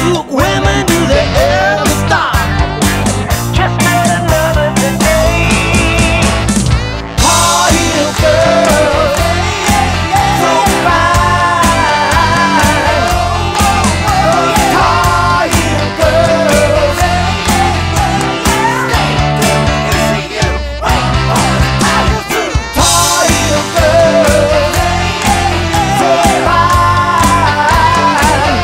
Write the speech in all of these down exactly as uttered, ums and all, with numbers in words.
Duke women, do they ever stop? Just met another today. Tarheel girls, so fine. Tarheel girls, stay good, E C U, wait for us, Tarheel too. Tarheel girls, so fine.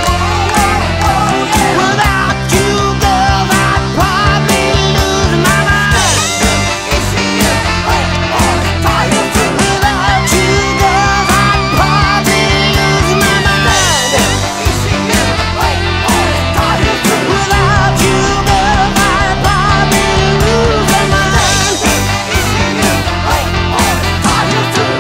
Without you girls, I'd probably lose my mind. E C U, wait for us, Tarheel too. Without you girls, I'd probably lose my mind. E C U, wait for us, Tarheel too. Without you girls, I'd probably lose my mind. E C U, wait for us, Tarheel too.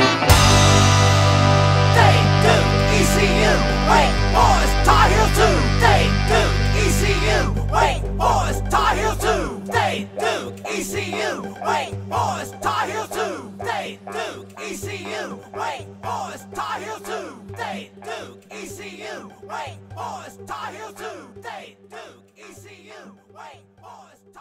They do E C U, wait for us, Tarheel too. They do E C U, wait for us, Tarheel too. They do E C U, wait for us, Tarheel too. They do E C U, wait for us, Tarheel too. They do E C U, wait for us, Tarheel too. They do E C U, wait for us.